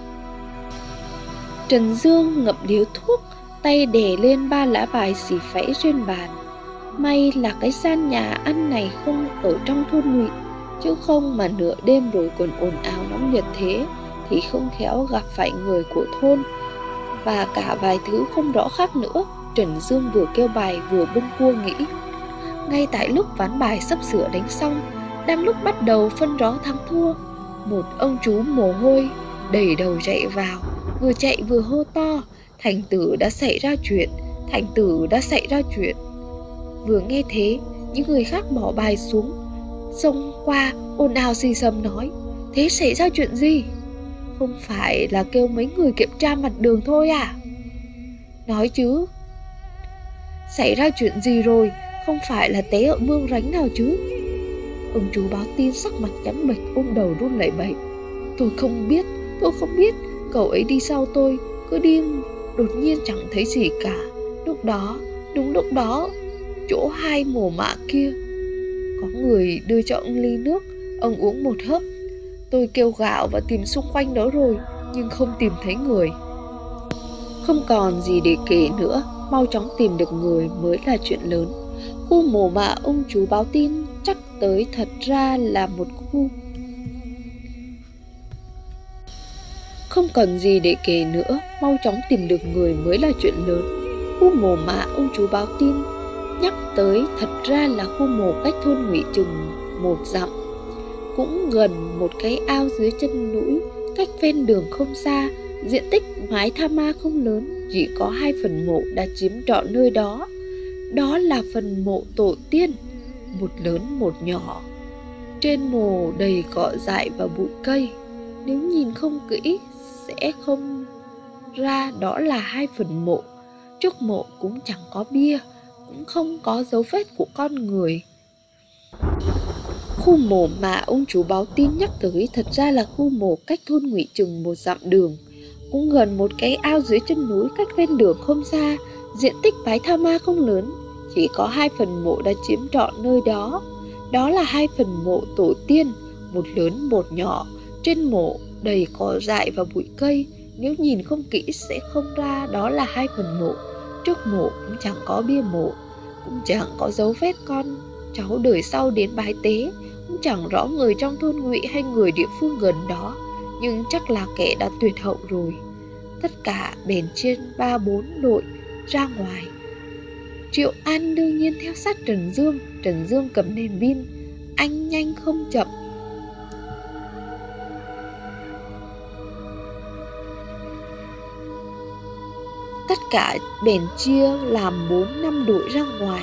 lên 3 lá bài xì phẩy trên bàn. May là cái gian nhà ăn này không ở trong thôn Ngụy, chứ không mà nửa đêm rồi còn ồn ào nóng nhiệt thế thì không khéo gặp phải người của thôn, và cả vài thứ không rõ khác nữa. Trần Dương vừa kêu bài vừa bâng cua nghĩ. Ngay tại lúc ván bài sắp sửa đánh xong, đang lúc bắt đầu phân rõ thắng thua, một ông chú mồ hôi đầy đầu chạy vào, vừa chạy vừa hô to: Thành tử đã xảy ra chuyện, thành tử đã xảy ra chuyện. Vừa nghe thế, những người khác bỏ bài xuống, xông qua ồn ào xì xầm nói: Thế xảy ra chuyện gì? Không phải là kêu mấy người kiểm tra mặt đường thôi à? Nói chứ, xảy ra chuyện gì rồi? Không phải là té ở mương ránh nào chứ? Ông chú báo tin sắc mặt trắng bệch, ôm đầu run lẩy bẩy: Tôi không biết, cậu ấy đi sau tôi, cứ đi đột nhiên chẳng thấy gì cả. Đúng lúc đó, chỗ hai mồ mạ kia, có người đưa cho ông ly nước, ông uống một hớp. Tôi kêu gạo và tìm xung quanh đó rồi, nhưng không tìm thấy người. Không còn gì để kể nữa, mau chóng tìm được người mới là chuyện lớn. Khu mồ mạ ông chú báo tin chắc tới thật ra là một khu. Không còn gì để kể nữa, mau chóng tìm được người mới là chuyện lớn. Khu mồ mạ ông chú báo tin nhắc tới thật ra là khu mồ cách thôn Ngụy chừng 1 dặm, cũng gần một cái ao dưới chân núi, cách ven đường không xa. Diện tích mái tha ma không lớn, chỉ có 2 phần mộ đã chiếm trọn nơi đó. Đó là phần mộ tổ tiên, một lớn một nhỏ. Trên mồ đầy cỏ dại và bụi cây, nếu nhìn không kỹ sẽ không ra đó là 2 phần mộ. Trước mộ cũng chẳng có bia, cũng không có dấu vết của con người. Khu mộ mà ông chú báo tin nhắc tới thật ra là khu mộ cách thôn Ngụy chừng 1 dặm đường, cũng gần một cái ao dưới chân núi, cách ven đường không xa. Diện tích bãi tha ma không lớn, chỉ có 2 phần mộ đã chiếm trọn nơi đó. Đó là 2 phần mộ tổ tiên, một lớn một nhỏ. Trên mộ đầy cỏ dại và bụi cây, nếu nhìn không kỹ sẽ không ra đó là 2 phần mộ. Trước mộ cũng chẳng có bia mộ, cũng chẳng có dấu vết con cháu đời sau đến bái tế, cũng chẳng rõ người trong thôn Ngụy hay người địa phương gần đó, nhưng chắc là kẻ đã tuyệt hậu rồi. Tất cả bèn trên 3-4 đội ra ngoài. Triệu An đương nhiên theo sát Trần Dương. Trần Dương cầm đèn pin, anh nhanh không chậm. Tất cả bèn chia làm 4-5 đội ra ngoài.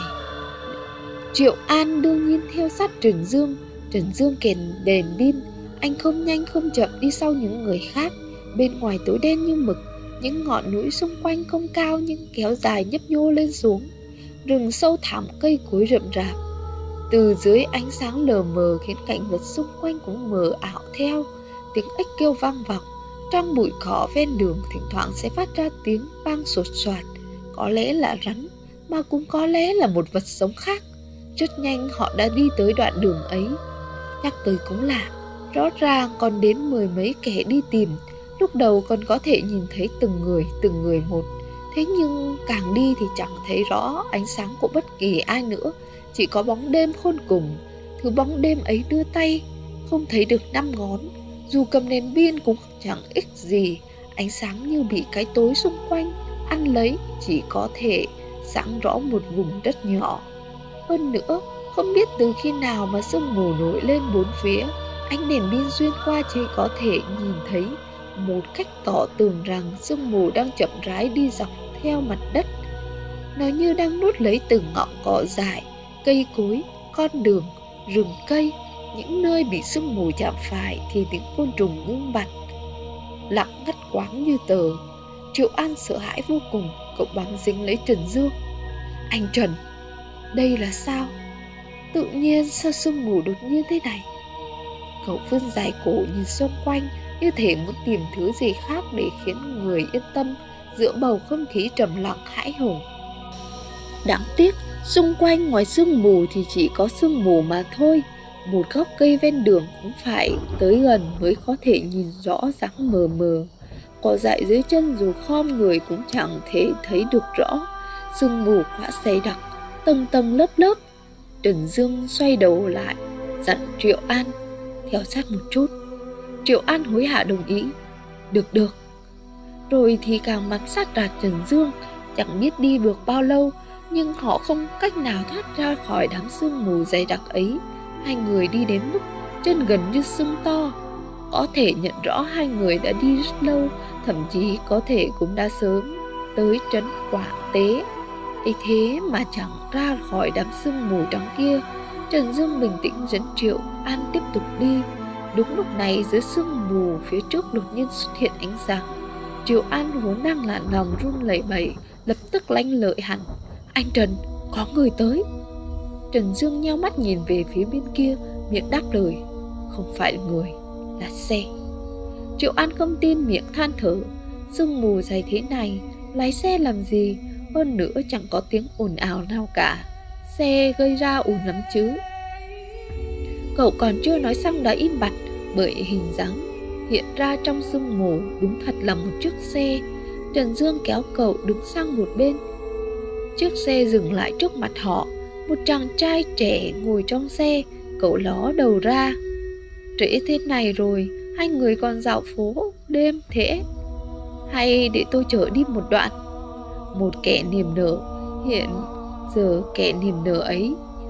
Triệu An đương nhiên theo sát Trần Dương. Trần Dương kèn đèn pin, anh không nhanh không chậm đi sau những người khác. Bên ngoài tối đen như mực, những ngọn núi xung quanh không cao nhưng kéo dài nhấp nhô lên xuống. Rừng sâu thẳm, cây cối rậm rạp. Từ dưới ánh sáng lờ mờ khiến cảnh vật xung quanh cũng mờ ảo theo. Tiếng ếch kêu vang vọng. Trong bụi cỏ ven đường thỉnh thoảng sẽ phát ra tiếng vang sột soạt. Có lẽ là rắn, mà cũng có lẽ là một vật sống khác. Rất nhanh họ đã đi tới đoạn đường ấy. Nhắc tới cũng lạ, rõ ràng còn đến 10 mấy kẻ đi tìm. Lúc đầu còn có thể nhìn thấy từng người một. Thế nhưng càng đi thì chẳng thấy rõ ánh sáng của bất kỳ ai nữa, chỉ có bóng đêm khôn cùng. Thứ bóng đêm ấy đưa tay không thấy được 5 ngón, dù cầm đèn pin cũng chẳng ích gì. Ánh sáng như bị cái tối xung quanh ăn lấy, chỉ có thể sáng rõ một vùng đất nhỏ. Hơn nữa, không biết từ khi nào mà sương mù nổi lên bốn phía. Ánh đèn pin xuyên qua chỉ có thể nhìn thấy một cách tỏ tường rằng sương mù đang chậm rãi đi dọc theo mặt đất. Nó như đang nuốt lấy từng ngọn cỏ dại, cây cối, con đường, rừng cây. Những nơi bị sương mù chạm phải thì tiếng côn trùng ngưng bặt, lặng ngắt quáng như tờ. Triệu An sợ hãi vô cùng, cậu bám dính lấy Trần Dương. Anh Trần, đây là sao? Tự nhiên sao sương mù đột nhiên thế này? Cậu vươn dài cổ nhìn xung quanh, như thể muốn tìm thứ gì khác để khiến người yên tâm giữa bầu không khí trầm lặng hãi hùng. Đáng tiếc, xung quanh ngoài sương mù thì chỉ có sương mù mà thôi. Một gốc cây ven đường cũng phải tới gần mới có thể nhìn rõ dáng mờ mờ. Cỏ dại dưới chân dù khom người cũng chẳng thể thấy được rõ. Sương mù quá dày đặc, tầng tầng lớp lớp. Trần Dương xoay đầu lại, dặn Triệu An theo sát một chút. Triệu An hối hả đồng ý. Được. Rồi thì càng bám sát Trần Dương. Chẳng biết đi được bao lâu, nhưng họ không cách nào thoát ra khỏi đám sương mù dày đặc ấy. Hai người đi đến mức chân gần như sưng to. Có thể nhận rõ hai người đã đi rất lâu, thậm chí có thể cũng đã sớm tới trấn Quảng Tế. Ấy thế mà chẳng ra khỏi đám sương mù trắng kia. Trần Dương bình tĩnh dẫn Triệu An tiếp tục đi. Đúng lúc này dưới sương mù phía trước đột nhiên xuất hiện ánh sáng. Triệu An vốn đang là lòng run lẩy bẩy, lập tức lanh lợi hẳn. Anh Trần, có người tới. Trần Dương nheo mắt nhìn về phía bên kia, miệng đáp lời. Không phải là người, là xe. Triệu An không tin, miệng than thở. Sương mù dày thế này, lái xe làm gì? Hơn nữa chẳng có tiếng ồn ào nào cả. Xe gây ra ồn lắm chứ. Cậu còn chưa nói xong đã im bặt, bởi hình dáng hiện ra trong sương mù đúng thật là một chiếc xe. Trần Dương kéo cậu đứng sang một bên. Chiếc xe dừng lại trước mặt họ. Một chàng trai trẻ ngồi trong xe. Cậu ló đầu ra. Trễ thế này rồi, hai người còn dạo phố đêm thế? Hay để tôi chở đi một đoạn? Một kẻ niềm nở. Hiện giờ kẻ niềm nở ấy.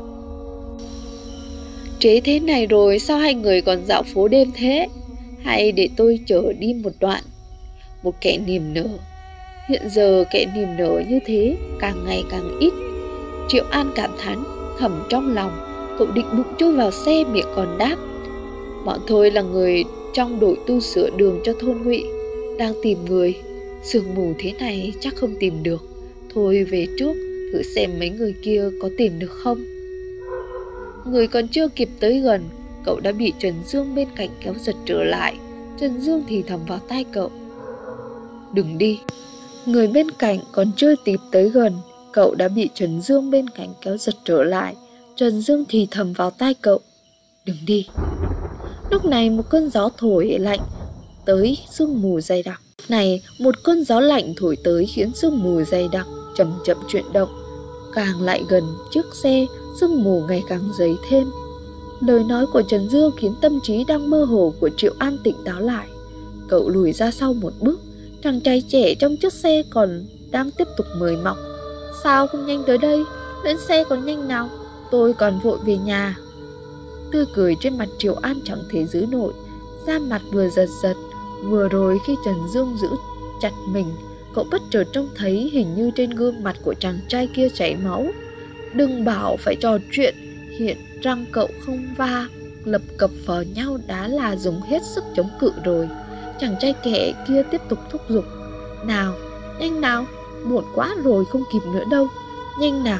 Trễ thế này rồi, sao hai người còn dạo phố đêm thế? Hay để tôi chở đi một đoạn? Một kẻ niềm nở. Hiện giờ kẻ niềm nở như thế càng ngày càng ít. Triệu An cảm thán thầm trong lòng. Cậu định bụng chui vào xe, miệng còn đáp. Bọn tôi là người trong đội tu sửa đường cho thôn Ngụy, đang tìm người. Sương mù thế này chắc không tìm được. Thôi về trước, thử xem mấy người kia có tìm được không. Người còn chưa kịp tới gần, cậu đã bị Trần Dương bên cạnh kéo giật trở lại. Trần Dương thì thầm vào tai cậu. Đừng đi. Người bên cạnh còn chưa kịp tới gần, cậu đã bị Trần Dương bên cạnh kéo giật trở lại. Trần Dương thì thầm vào tai cậu. Đừng đi. Lúc này một cơn gió thổi lạnh tới sương mù dày đặc. Một cơn gió lạnh thổi tới khiến sương mù dày đặc chậm chậm chuyển động. Càng lại gần chiếc xe, sương mù ngày càng dày thêm. Lời nói của Trần Dương khiến tâm trí đang mơ hồ của Triệu An tỉnh táo lại. Cậu lùi ra sau một bước. Chàng trai trẻ trong chiếc xe còn đang tiếp tục mời mọc. Sao không nhanh tới đây? Lên xe còn nhanh nào? Tôi còn vội về nhà. Tươi cười trên mặt Triệu An chẳng thể giữ nổi. Da mặt vừa giật giật. Vừa rồi khi Trần Dương giữ chặt mình, cậu bất chợt trông thấy hình như trên gương mặt của chàng trai kia chảy máu. Đừng bảo phải trò chuyện, hiện răng cậu không va lập cập vào nhau đã là dùng hết sức chống cự rồi. Chàng trai kẻ kia tiếp tục thúc giục. Nào, nhanh nào, muộn quá rồi, không kịp nữa đâu, nhanh nào.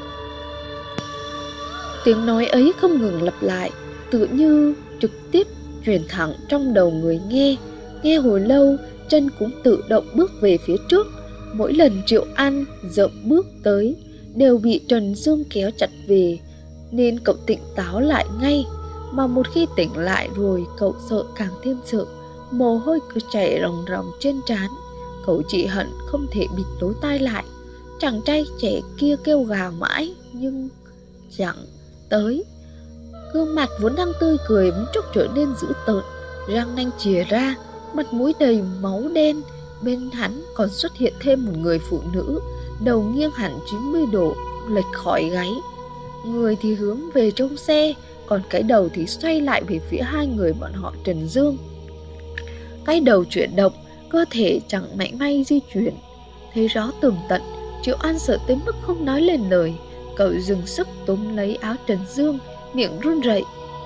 Tiếng nói ấy không ngừng lặp lại, tự như trực tiếp truyền thẳng trong đầu người nghe. Nghe hồi lâu, chân cũng tự động bước về phía trước. Mỗi lần Triệu An dậm bước tới đều bị Trần Dương kéo chặt về, nên cậu tỉnh táo lại ngay. Mà một khi tỉnh lại rồi, cậu sợ càng thêm sợ. Mồ hôi cứ chảy ròng ròng trên trán. Cậu chỉ hận không thể bịt lỗ tai lại. Chàng trai trẻ kia kêu gào mãi nhưng chẳng tới. Gương mặt vốn đang tươi cười bỗng chốc trở nên dữ tợn, răng nanh chìa ra, mặt mũi đầy máu đen. Bên hắn còn xuất hiện thêm một người phụ nữ, đầu nghiêng hẳn 90 độ, lệch khỏi gáy. Người thì hướng về trong xe, còn cái đầu thì xoay lại về phía hai người bọn họ Trần Dương. Cái đầu chuyển động, cơ thể chẳng mảy may di chuyển. Thấy rõ tường tận, Triệu An sợ tới mức không nói lên lời. Cậu dừng sức túm lấy áo Trần Dương, miệng run rẩy.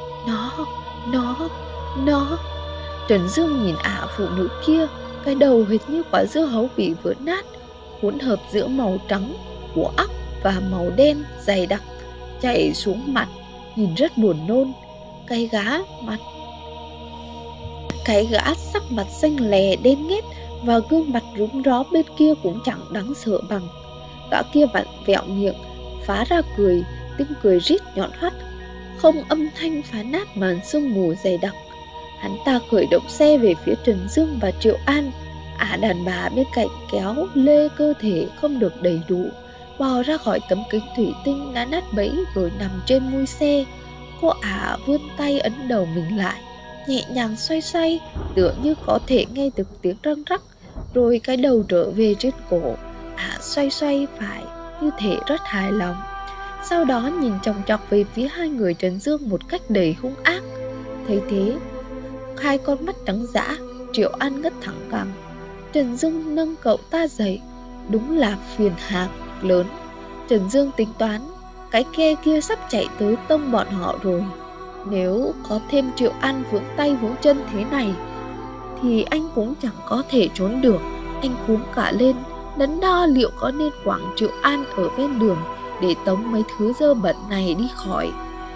Nó. Trần Dương nhìn ả phụ nữ kia, cái đầu hệt như quả dưa hấu bị vỡ nát, hỗn hợp giữa màu trắng của óc và màu đen dày đặc chảy xuống mặt, nhìn rất buồn nôn. Cái gã sắc mặt xanh lè đen nghét và gương mặt rúm ró bên kia cũng chẳng đáng sợ bằng. Gã kia vặn vẹo miệng, phá ra cười, tiếng cười rít nhọn hoắt, không âm thanh phá nát màn sương mù dày đặc. Hắn ta khởi động xe về phía Trần Dương và Triệu An. Ả đàn bà bên cạnh kéo lê cơ thể không được đầy đủ, bò ra khỏi tấm kính thủy tinh đã nát bẫy rồi nằm trên mui xe. Cô ả vươn tay ấn đầu mình lại, nhẹ nhàng xoay xoay, tựa như có thể nghe được tiếng răng rắc, rồi cái đầu trở về trên cổ. Xoay xoay phải, như thể rất hài lòng. Sau đó nhìn chòng chọc về phía hai người Trần Dương một cách đầy hung ác. Thấy thế, hai con mắt trắng dã, Triệu An ngất thẳng cằm. Trần Dương nâng cậu ta dậy, đúng là phiền hà lớn. Trần Dương tính toán, cái ghe kia sắp chạy tới tông bọn họ rồi. Nếu có thêm Triệu An vướng tay vướng chân thế này thì anh cũng chẳng có thể trốn được. Anh cuống cả lên, đắn đo liệu có nên quẳng Triệu An ở ven đường để tống mấy thứ dơ bẩn này đi khỏi.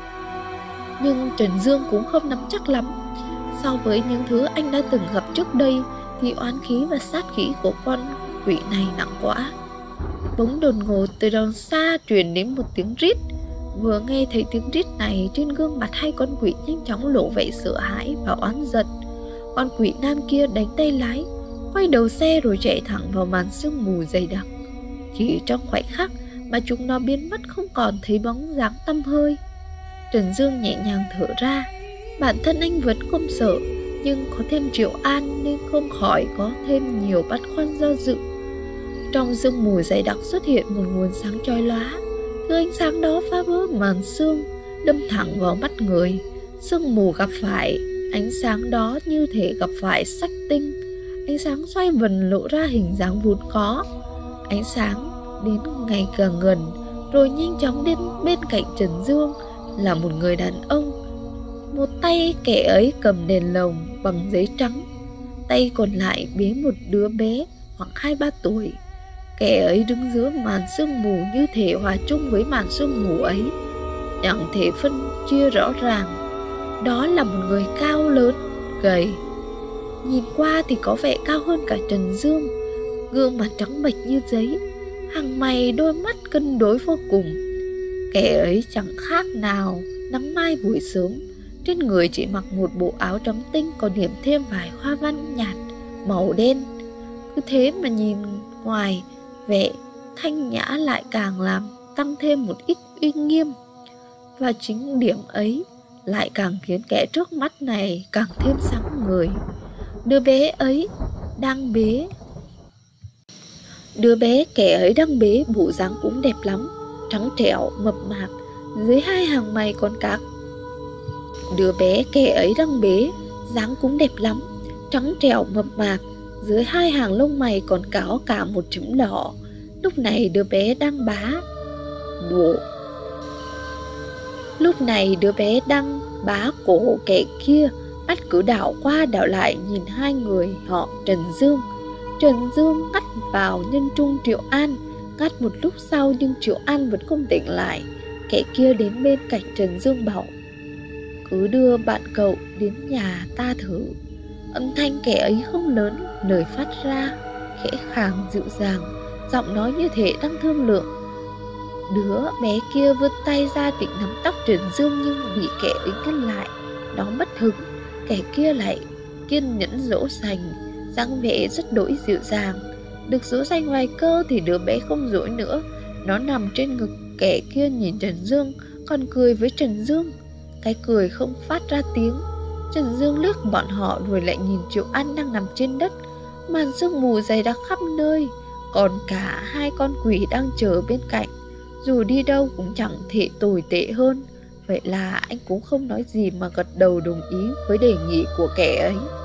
Nhưng Trần Dương cũng không nắm chắc lắm. So với những thứ anh đã từng gặp trước đây thì oán khí và sát khí của con quỷ này nặng quá. Bỗng đột ngột từ đằng xa truyền đến một tiếng rít. Vừa nghe thấy tiếng rít này, trên gương mặt hai con quỷ nhanh chóng lộ vẻ sợ hãi và oán giận. Con quỷ nam kia đánh tay lái, quay đầu xe rồi chạy thẳng vào màn sương mù dày đặc. Chỉ trong khoảnh khắc mà chúng nó biến mất, không còn thấy bóng dáng tăm hơi. Trần Dương nhẹ nhàng thở ra. Bản thân anh vẫn không sợ, nhưng có thêm Triệu An nên không khỏi có thêm nhiều băn khoăn do dự. Trong sương mù dày đặc xuất hiện một nguồn sáng chói lóa. Thứ ánh sáng đó phá vỡ màn sương, đâm thẳng vào mắt người. Sương mù gặp phải ánh sáng đó như thể gặp phải sách tinh. Ánh sáng xoay vần lộ ra hình dáng vốn có. Ánh sáng đến ngày càng gần, rồi nhanh chóng đến bên cạnh Trần Dương là một người đàn ông. Một tay kẻ ấy cầm đèn lồng bằng giấy trắng, tay còn lại bế một đứa bé khoảng 2-3 tuổi. Kẻ ấy đứng giữa màn sương mù như thể hòa chung với màn sương mù ấy, chẳng thể phân chia rõ ràng. Đó là một người cao lớn, gầy, nhìn qua thì có vẻ cao hơn cả Trần Dương. Gương mặt trắng bệch như giấy, hàng mày đôi mắt cân đối vô cùng. Kẻ ấy chẳng khác nào nắng mai buổi sớm. Trên người chỉ mặc một bộ áo trắng tinh, còn điểm thêm vài hoa văn nhạt màu đen. Cứ thế mà nhìn ngoài vẻ thanh nhã lại càng làm tăng thêm một ít uy nghiêm. Và chính điểm ấy lại càng khiến kẻ trước mắt này càng thêm sáng người. Đứa bé kẻ ấy đang bế bộ dáng cũng đẹp lắm, trắng trẻo mập mạp, dưới hai hàng mày còn các. Đứa bé kẻ ấy đang bế dáng cũng đẹp lắm, trắng trẻo mập mạp, dưới hai hàng lông mày còn có cả một chấm đỏ. Lúc này đứa bé đang bá cổ kẻ kia, mắt cứ đảo qua đảo lại nhìn hai người họ Trần Dương. Trần Dương ngắt vào nhân trung Triệu An. Ngắt một lúc sau nhưng Triệu An vẫn không tỉnh lại. Kẻ kia đến bên cạnh Trần Dương bảo: "Cứ đưa bạn cậu đến nhà ta thử." Âm thanh kẻ ấy không lớn, lời phát ra khẽ khàng dịu dàng, giọng nói như thể đang thương lượng. Đứa bé kia vươn tay ra định nắm tóc Trần Dương nhưng bị kẻ ấy ngăn lại. Nó mất hứng, kẻ kia lại kiên nhẫn dỗ dành, dáng vẻ rất đỗi dịu dàng. Được dỗ dành vài câu thì đứa bé không dỗi nữa. Nó nằm trên ngực kẻ kia nhìn Trần Dương, còn cười với Trần Dương. Cái cười không phát ra tiếng. Trần Dương liếc bọn họ rồi lại nhìn Triệu An đang nằm trên đất. Màn sương mù dày đặc khắp nơi, còn cả hai con quỷ đang chờ bên cạnh. Dù đi đâu cũng chẳng thể tồi tệ hơn. Vậy là anh cũng không nói gì mà gật đầu đồng ý với đề nghị của kẻ ấy.